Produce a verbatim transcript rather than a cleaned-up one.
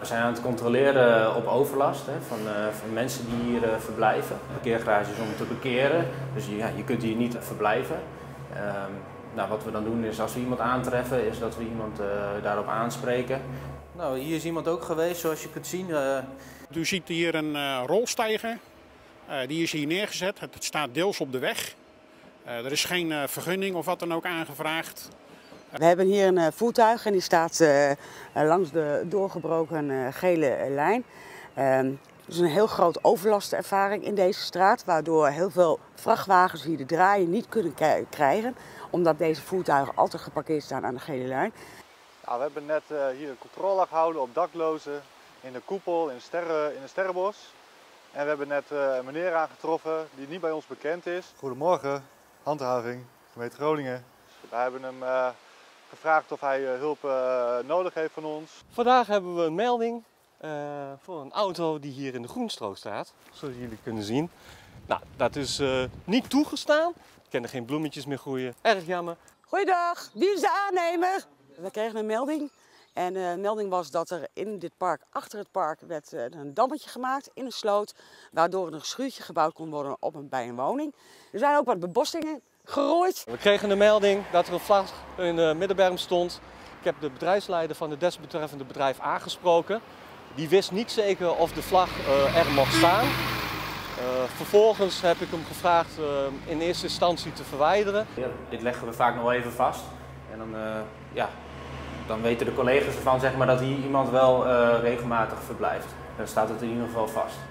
We zijn aan het controleren op overlast hè, van, uh, van mensen die hier uh, verblijven. Parkeergarages om te parkeren, dus ja, je kunt hier niet verblijven. Uh, nou, wat we dan doen is als we iemand aantreffen, is dat we iemand uh, daarop aanspreken. Nou, hier is iemand ook geweest, zoals je kunt zien. Uh... U ziet hier een uh, rolstijger, uh, die is hier neergezet. Het staat deels op de weg. Uh, er is geen uh, vergunning of wat dan ook aangevraagd. We hebben hier een uh, voertuig en die staat uh, langs de doorgebroken uh, gele lijn. Uh, er is een heel groot overlastervaring in deze straat, waardoor heel veel vrachtwagens die de draaien niet kunnen krijgen, omdat deze voertuigen altijd geparkeerd staan aan de gele lijn. Ja, we hebben net uh, hier een controle gehouden op daklozen in de koepel in, sterren, in het Sterrenbos. En we hebben net uh, een meneer aangetroffen die niet bij ons bekend is. Goedemorgen, handhaving, gemeente Groningen. We hebben hem uh, gevraagd of hij uh, hulp uh, nodig heeft van ons. Vandaag hebben we een melding uh, voor een auto die hier in de groenstrook staat, zoals jullie kunnen zien. Nou, dat is uh, niet toegestaan. Ik kan er geen bloemetjes meer groeien. Erg jammer. Goeiedag, wie is de aannemer? We kregen een melding. En de melding was dat er in dit park, achter het park, werd een dammetje gemaakt in een sloot, waardoor er een schuurtje gebouwd kon worden op een, bij een woning. Er zijn ook wat bebossingen gerooid. We kregen een melding dat er een vlag in de middenberm stond. Ik heb de bedrijfsleider van het desbetreffende bedrijf aangesproken. Die wist niet zeker of de vlag uh, er mocht staan. Uh, vervolgens heb ik hem gevraagd uh, in eerste instantie te verwijderen. Ja, dit leggen we vaak nog wel even vast. En dan, uh, ja, dan weten de collega's ervan zeg maar, dat hier iemand wel uh, regelmatig verblijft. Dan staat het in ieder geval vast.